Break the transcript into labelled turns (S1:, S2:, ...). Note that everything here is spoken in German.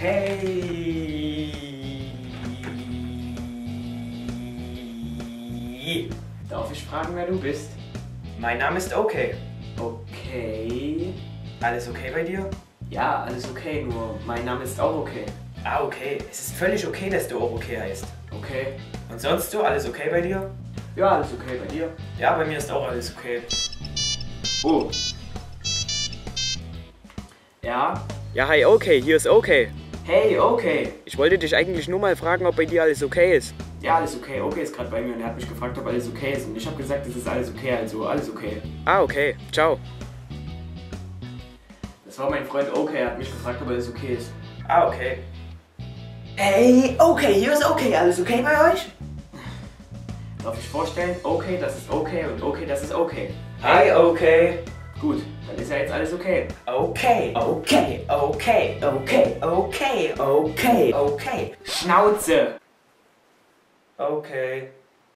S1: Hey! Darf ich fragen, wer du bist?
S2: Mein Name ist Okay.
S1: Okay.
S2: Alles okay bei dir?
S1: Ja, alles okay, nur mein Name ist auch okay.
S2: Ah, okay. Es ist völlig okay, dass du auch okay heißt.
S1: Okay.
S2: Und sonst so, alles okay bei dir?
S1: Ja, alles okay bei dir.
S2: Ja, bei mir ist auch alles okay.
S1: Oh. Ja?
S2: Ja, hi, okay, hier ist Okay.
S1: Hey, okay.
S2: Ich wollte dich eigentlich nur mal fragen, ob bei dir alles okay ist.
S1: Ja, alles okay. Okay ist gerade bei mir und er hat mich gefragt, ob alles okay ist. Und ich habe gesagt, es ist alles okay, also alles okay.
S2: Ah, okay. Ciao.
S1: Das war mein Freund Okay, er hat mich gefragt, ob alles okay ist.
S2: Ah, okay.
S3: Hey, okay, hier ist okay. Alles okay bei euch?
S1: Darf ich vorstellen? Okay, das ist okay und okay, das ist okay.
S2: Hi, Okay.
S1: Gut, dann ist ja jetzt alles okay.
S2: Okay.
S3: Okay, okay, okay, okay, okay, okay.
S1: Schnauze!
S2: Okay.